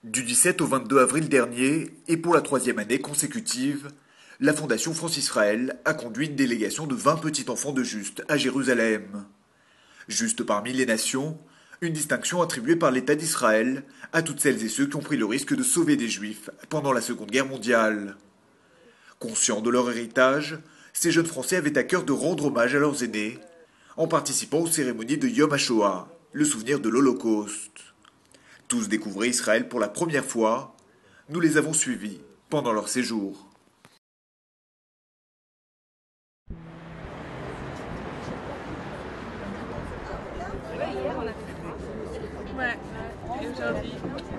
Du 17 au 22 avril dernier, et pour la troisième année consécutive, la Fondation France-Israël a conduit une délégation de 20 petits-enfants de Juste à Jérusalem. Juste parmi les nations, une distinction attribuée par l'État d'Israël à toutes celles et ceux qui ont pris le risque de sauver des Juifs pendant la Seconde Guerre mondiale. Conscients de leur héritage, ces jeunes Français avaient à cœur de rendre hommage à leurs aînés en participant aux cérémonies de Yom HaShoah, le souvenir de l'Holocauste. Tous découvraient Israël pour la première fois, nous les avons suivis pendant leur séjour. Ouais, et aujourd'hui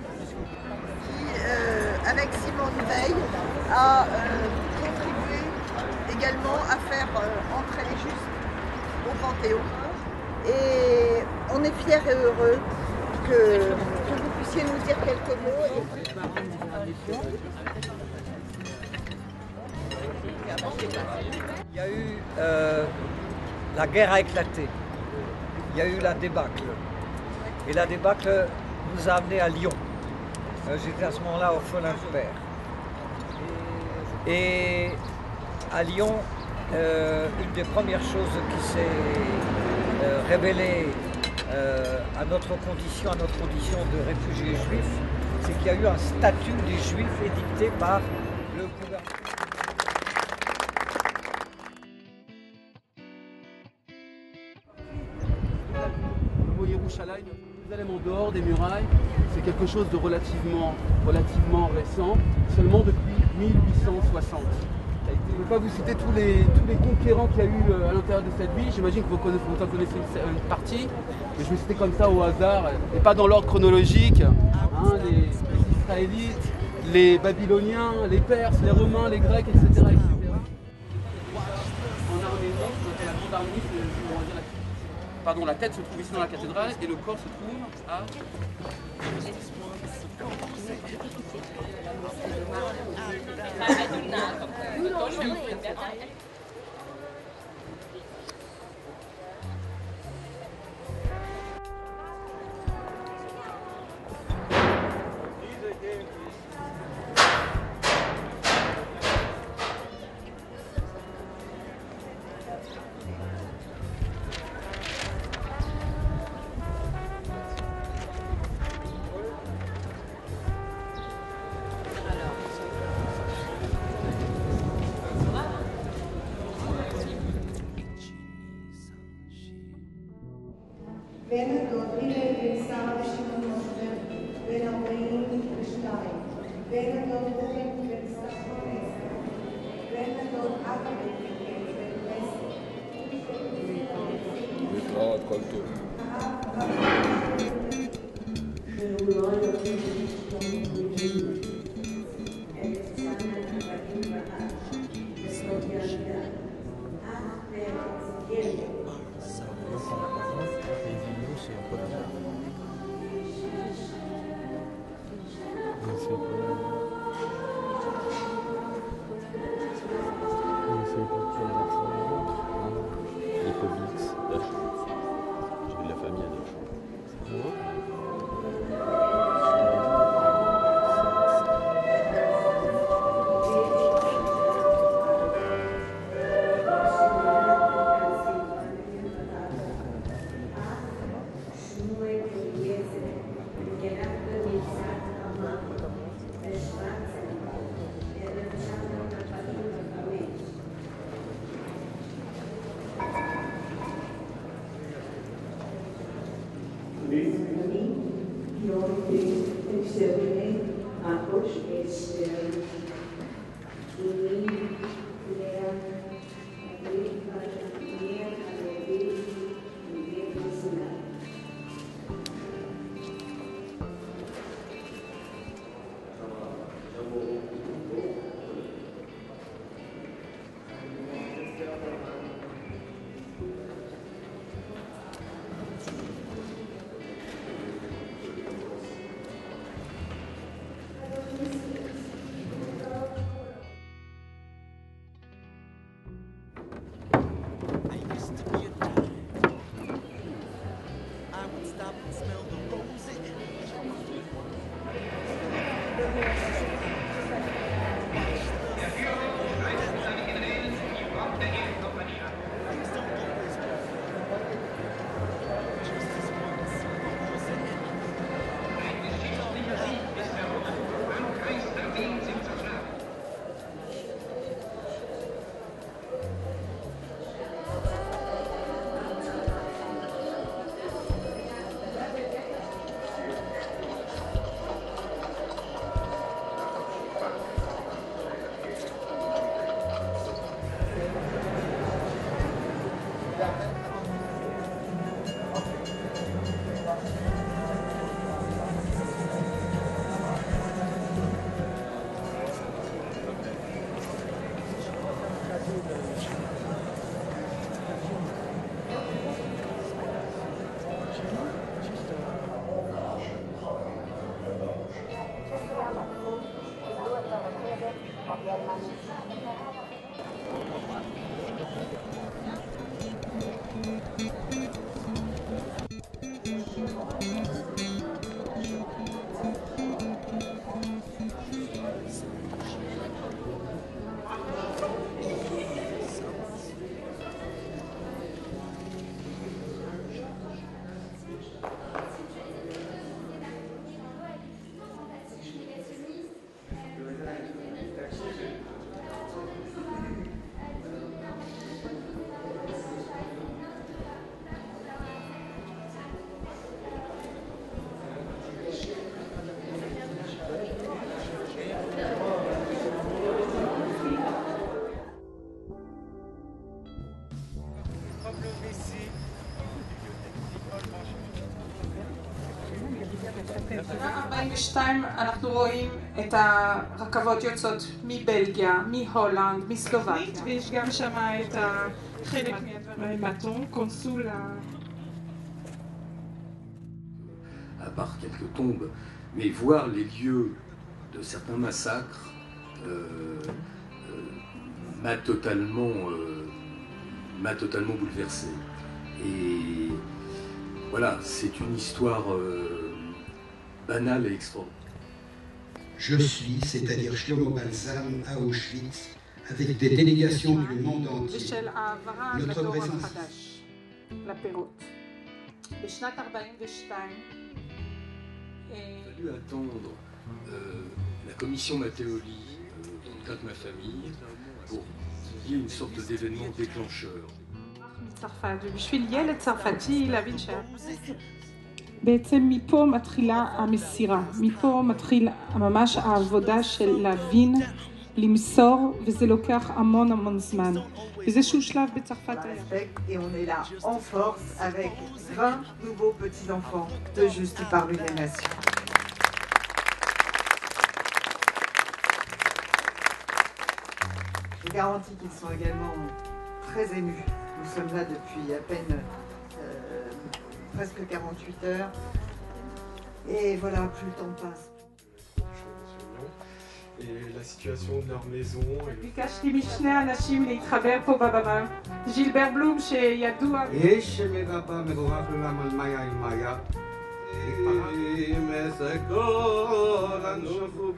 avec Simone Veil, a contribué également à faire entrer les Justes au Panthéon. Et on est fiers et heureux que vous puissiez nous dire quelques mots. Il y a eu la guerre a éclaté. Il y a eu la débâcle. Et la débâcle nous a amenés à Lyon. J'étais à ce moment-là orphelin de père. Et à Lyon, une des premières choses qui s'est révélée à notre condition de réfugiés juifs, c'est qu'il y a eu un statut des juifs édicté par le gouvernement. Jérusalem en dehors des murailles, c'est quelque chose de relativement récent, seulement depuis 1860. Je ne vais pas vous citer tous les conquérants qu'il y a eu à l'intérieur de cette ville, j'imagine que vous en connaissez une partie, mais je vais citer comme ça au hasard, et pas dans l'ordre chronologique, les Israélites, les Babyloniens, les Perses, les Romains, les Grecs, etc. En Arménie, la grande Arménie, la tête se trouve ici dans la cathédrale et le corps se trouve à... בין הדוד שר ושמעון משה, בין 42, בין הדוד ראובן בן ששון, בין הדוד אדם בן 10. להתראות, כל טוב. J'ai de la famille à Dachau. ב-42 אנחנו רואים את הרכבות יוצאות מבלגיה, מהולנד, מסלובקיה, ויש גם שם את חלק מהדברים, קונסול. À part quelques tombes, mais voir les lieux de certains massacres m'a totalement bouleversé. Et voilà, c'est une histoire banale et extraordinaire. Je suis, c'est-à-dire Shlomo Balsam, à Auschwitz, avec des délégations du monde entier. Notre présence... Il a fallu attendre la commission Matteoli, dans le cas de ma famille, pour qu'il y ait une sorte d'événement déclencheur. בשביל ילד צרפתי להבין בעצם מפה מתחילה המסירה, מפה מתחיל ממש העבודה של להבין, למסור, וזה לוקח המון זמן. באיזשהו שלב בצרפת היה. Et on est là en force avec 20 nouveaux petits-enfants de Juste parmi les nations. Je garantis qu'ils sont également très émus. Nous sommes là depuis à peine presque 48 heures. Et voilà, plus le temps passe. Et la situation de leur maison. ביקשתי משני אנשים להתחבר פה בבמה. ז'ילבר בלום שידוע... יש מרבה מבורך לעולם על מאיה עם מאיה. מסגור אנשופו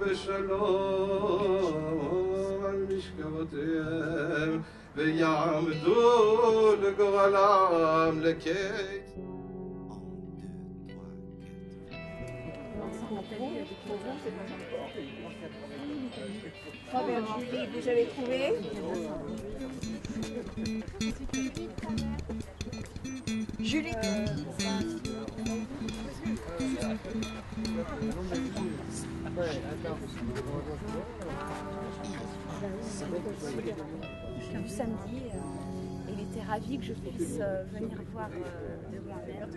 בשלום על משכבותיהם ויעמדו לגורלם לקץ. Julie, vous avez trouvé? Julie. Comme samedi, il était ravi que je puisse venir voir de moi-même.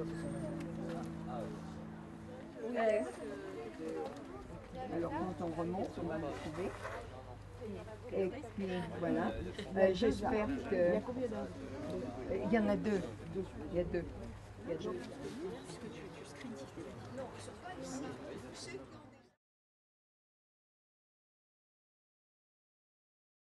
Alors quand on remonte, on va le trouver. Et puis voilà. J'espère que... Il y en a deux. Il y a deux. Il y a deux.